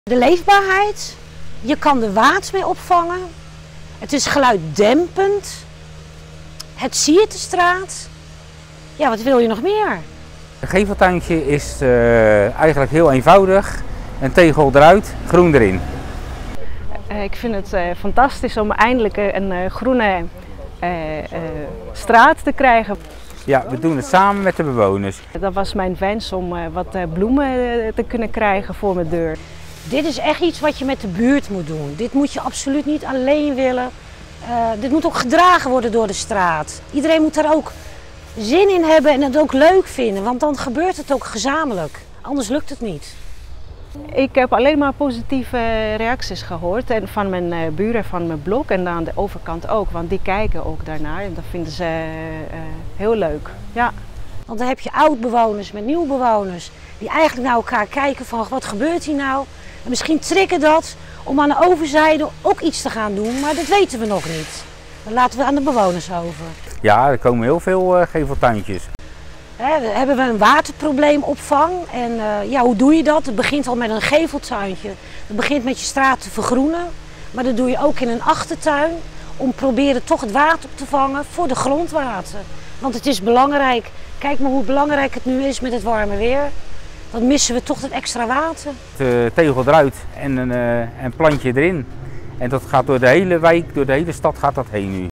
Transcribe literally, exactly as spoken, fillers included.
De leefbaarheid, je kan de waad mee opvangen, het is geluiddempend, het siert de straat. Ja, wat wil je nog meer? Een geveltuintje is uh, eigenlijk heel eenvoudig, een tegel eruit, groen erin. Ik vind het uh, fantastisch om eindelijk een uh, groene uh, uh, straat te krijgen. Ja, we doen het samen met de bewoners. Dat was mijn wens om uh, wat uh, bloemen uh, te kunnen krijgen voor mijn deur. Dit is echt iets wat je met de buurt moet doen. Dit moet je absoluut niet alleen willen. Uh, dit moet ook gedragen worden door de straat. Iedereen moet daar ook zin in hebben en het ook leuk vinden, want dan gebeurt het ook gezamenlijk. Anders lukt het niet. Ik heb alleen maar positieve reacties gehoord en van mijn uh, buren van mijn blok en aan de overkant ook, want die kijken ook daarnaar en dat vinden ze uh, heel leuk. Ja. Want dan heb je oud-bewoners met nieuwbewoners die eigenlijk naar elkaar kijken van wat gebeurt hier nou? En misschien triggert dat om aan de overzijde ook iets te gaan doen, maar dat weten we nog niet. Dat laten we aan de bewoners over. Ja, er komen heel veel uh, geveltuintjes. He, hebben we een waterprobleemopvang en uh, ja, hoe doe je dat? Het begint al met een geveltuintje. Het begint met je straat te vergroenen, maar dat doe je ook in een achtertuin om proberen toch het water op te vangen voor de grondwater. Want het is belangrijk, kijk maar hoe belangrijk het nu is met het warme weer. Dan missen we toch het extra water. De tegel eruit en een, uh, een plantje erin. En dat gaat door de hele wijk, door de hele stad gaat dat heen nu.